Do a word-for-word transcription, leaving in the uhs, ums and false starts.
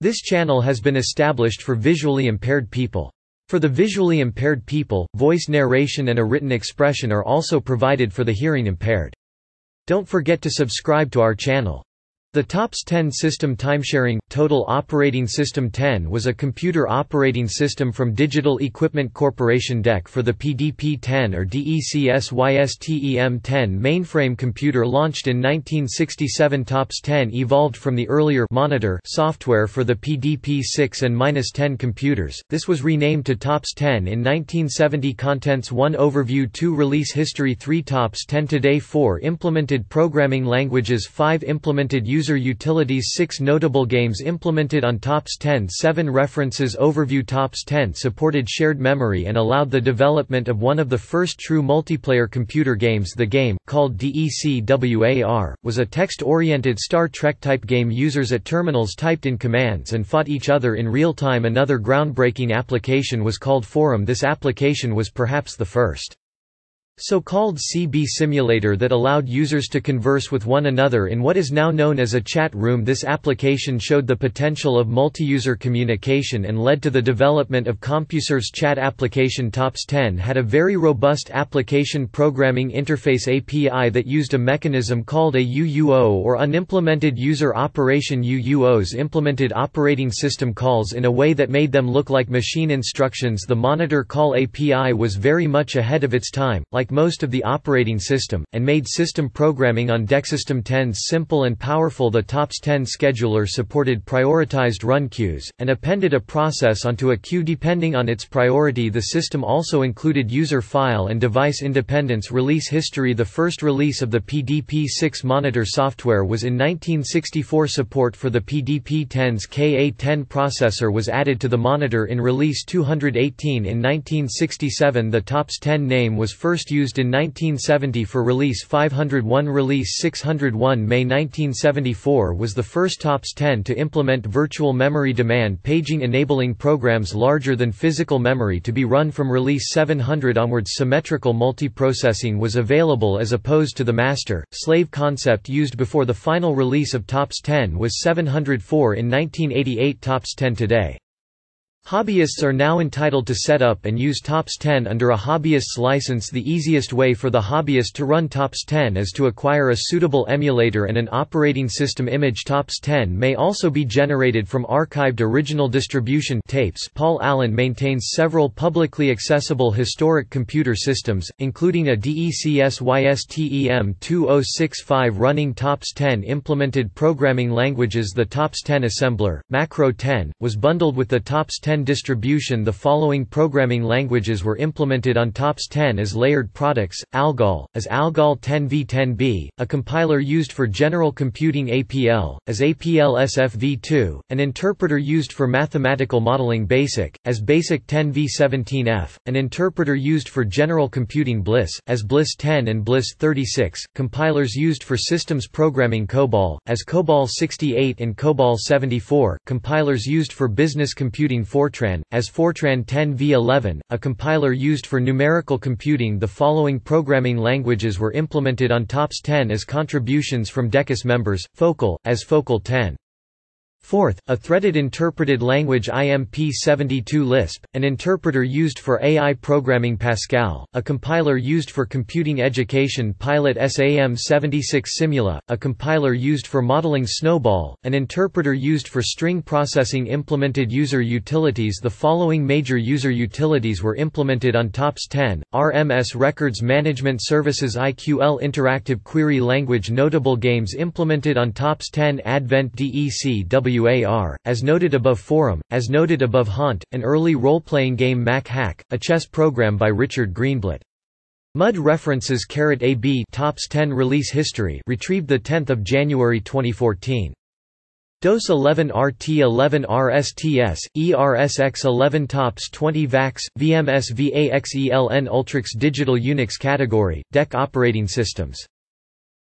This channel has been established for visually impaired people. For the visually impaired people, voice narration and a written expression are also provided for the hearing impaired. Don't forget to subscribe to our channel. The TOPS ten system timesharing, Total Operating System ten was a computer operating system from Digital Equipment Corporation D E C for the P D P ten or DECWAR ten mainframe computer launched in nineteen sixty-seven. TOPS ten evolved from the earlier Monitor software for the P D P six and ten computers. This was renamed to TOPS ten in nineteen seventy. Contents one Overview two Release History three TOPS ten Today four Implemented programming languages five Implemented user utilities six Notable games implemented on TOPS ten seven References Overview TOPS ten supported shared memory and allowed the development of one of the first true multiplayer computer games. The game, called DECWAR, was a text-oriented Star Trek-type game. Users at terminals typed in commands and fought each other in real time. Another groundbreaking application was called Forum. This application was perhaps the first so-called C B simulator that allowed users to converse with one another in what is now known as a chat room. This application showed the potential of multi-user communication and led to the development of CompuServes chat application. TOPS ten had a very robust application programming interface A P I that used a mechanism called a U U O or unimplemented user operation. U U Os implemented operating system calls in a way that made them look like machine instructions. The Monitor Call A P I was very much ahead of its time, like most of the operating system, and made system programming on DECSystem ten's simple and powerful. The TOPS ten scheduler supported prioritized run queues, and appended a process onto a queue depending on its priority. The system also included user file and device independence. Release history the first release of the P D P six Monitor software was in nineteen sixty-four. Support for the P D P ten's K A ten processor was added to the Monitor in Release two hundred eighteen in nineteen sixty-seven. The TOPS ten name was first used in nineteen seventy for Release five hundred one. Release six hundred one May nineteen seventy-four was the first TOPS ten to implement virtual memory demand paging, enabling programs larger than physical memory to be run from Release seven hundred onwards. Symmetrical multiprocessing was available as opposed to the master-slave concept used before. The final release of TOPS ten was seven hundred four in nineteen eighty-eight. TOPS ten today. Hobbyists are now entitled to set up and use TOPS ten under a hobbyist's license. The easiest way for the hobbyist to run TOPS ten is to acquire a suitable emulator and an operating system image. TOPS ten may also be generated from archived original distribution tapes. Paul Allen maintains several publicly accessible historic computer systems, including a DECSYSTEM two thousand sixty-five running TOPS ten implemented programming languages. The TOPS ten assembler, Macro ten, was bundled with the TOPS ten distribution. The following programming languages were implemented on TOPS ten as layered products: ALGOL, as ALGOL ten V ten B, a compiler used for general computing A P L, as A P L S F V two, an interpreter used for mathematical modeling BASIC, as BASIC ten V seventeen F, an interpreter used for general computing BLIS, as BLIS ten and BLIS thirty-six, compilers used for systems programming COBOL, as COBOL sixty-eight and COBOL seventy-four, compilers used for business computing Fortran, as Fortran ten V eleven, a compiler used for numerical computing. The following programming languages were implemented on TOPS ten as contributions from DECUS members: Focal, as Focal ten. Fourth, a threaded interpreted language I M P seventy-two Lisp, an interpreter used for A I programming Pascal, a compiler used for computing education Pilot SAM seventy-six Simula, a compiler used for modeling Snowball, an interpreter used for string processing. Implemented user utilities. The following major user utilities were implemented on TOPS ten: R M S Records Management Services, I Q L Interactive Query Language. Notable games implemented on TOPS ten: Advent DECWAR, as noted above. Forum, as noted above. Haunt, an early role-playing game. Mac Hack, a chess program by Richard Greenblatt. Mud references A B TOPS ten release history retrieved the tenth of January twenty fourteen. DOS eleven R T eleven R S T S, E R S X eleven TOPS twenty VAX, V M S VAXELN Ultrix Digital Unix category, D E C operating systems.